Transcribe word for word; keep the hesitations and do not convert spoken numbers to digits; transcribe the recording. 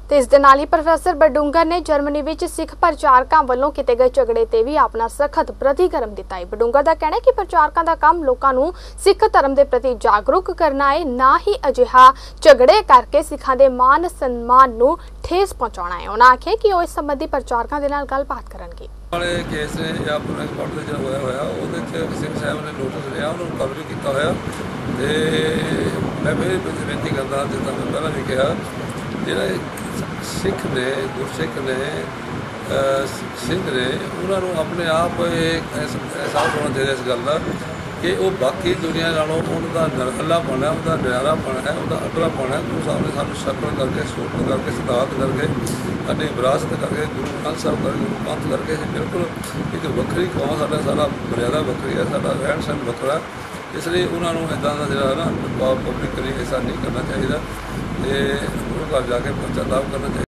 ਤੇ ਇਸ ਦੇ ਨਾਲ ਹੀ ਪ੍ਰੋਫੈਸਰ ਬਡੂੰਗਰ ਨੇ ਜਰਮਨੀ ਵਿੱਚ ਸਿੱਖ ਪ੍ਰਚਾਰਕਾਂ ਵੱਲੋਂ ਕੀਤੇ ਗਏ ਝਗੜੇ ਤੇ ਵੀ ਆਪਣਾ ਸਖਤ ਪ੍ਰਤੀਕਰਮ ਦਿੱਤਾ ਹੈ। ਬਡੂੰਗਰ ਦਾ ਕਹਿਣਾ ਹੈ ਕਿ ਪ੍ਰਚਾਰਕਾਂ ਦਾ ਕੰਮ ਲੋਕਾਂ ਨੂੰ ਸਿੱਖ ਧਰਮ ਦੇ ਪ੍ਰਤੀ ਜਾਗਰੂਕ ਕਰਨਾ ਹੈ, ਨਾ ਹੀ ਅਜਿਹਾ ਝਗੜੇ ਕਰਕੇ ਸਿੱਖਾਂ ਦੇ ਮਾਨ ਸਨਮਾਨ ਨੂੰ ਠੇਸ ਪਹੁੰਚਾਉਣਾ ਹੈ। ਉਹਨਾਂ ਆਖਿਆ ਕਿ ਉਹ ਇਸ ਸੰਬੰਧੀ ਪ੍ਰਚਾਰਕਾਂ ਦੇ ਨਾਲ ਗੱਲਬਾਤ ਕਰਨਗੇ। वाले केस ने या अपने कोर्ट में जो होया होया ਉਹਦੇ ਚ ਸਿੰਘ ਸਾਹਿਬ ਨੇ ਨੋਟਿਸ ਲਿਆ, ਉਹਨੂੰ ਕਵਰ ਕੀਤਾ ਹੋਇਆ ਤੇ ਮੈਂ ਫਿਰ ਬੇਨਤੀ ਕਰਦਾ ਜਿੱਦਾਂ ਮੈਂ ਪਹਿਲਾਂ ਵੀ ਕਿਹਾ, ਜਿਹੜੇ ਸਿੱਖ ਨੇ ਗੁਰਸਿੱਖ ਨੇ ਸਿੰਘ ਨੇ ਉਹਨਾਂ ਨੂੰ ਆਪਣੇ ਆਪ ਅਹਿਸਾਸ ਹੋਣਾ ਚਾਹੀਦਾ ਇਸ ਗੱਲ ਦਾ ਕਿ ਉਹ ਬਾਕੀ ਦੁਨੀਆ ਨਾਲੋਂ ਉਹਨਾਂ ਦਾ ਨਿਰਖਲਾਪਣ ਹੈ, ਉਹਦਾ ਨਿਆਰਾਪਣ ਹੈ, ਉਹਦਾ ਅਗਲਾਪਣ ਹੈ। ਗੁਰੂ ਸਾਹਿਬ ਨੇ ਸਾਨੂੰ ਸ਼ਕਲ ਕਰਕੇ ਸੂਰਤ ਕਰਕੇ ਸਿਧਾਂਤ ਕਰਕੇ ਸਾਡੀ ਵਿਰਾਸਤ ਕਰਕੇ ਗੁਰੂ ਗ੍ਰੰਥ ਸਾਹਿਬ ਕਰਕੇ ਗੁਰੂ ਪੰਥ ਕਰਕੇ ਬਿਲਕੁਲ ਇੱਕ ਵੱਖਰੀ ਕੌਮ, ਸਾਡਾ ਸਾਰਾ ਮਰਿਆਦਾ ਵੱਖਰੀ ਹੈ, ਸਾਡਾ ਰਹਿਣ ਸਹਿਣ ਵੱਖਰਾ। ਇਸ ਲਈ ਉਹਨਾਂ ਨੂੰ ਇੱਦਾਂ ਦਾ ਜਿਹੜਾ ਨਾ ਪਬਲਿਕਲੀ ਐਸਾ ਨਹੀਂ ਕਰਨਾ ਚਾਹੀਦਾ ਤੇ ਗੁਰੂ ਘਰ ਜਾ ਕੇ ਪਰਚਾ ਲਾਭ ਕਰਨਾ ਚਾਹੀਦਾ।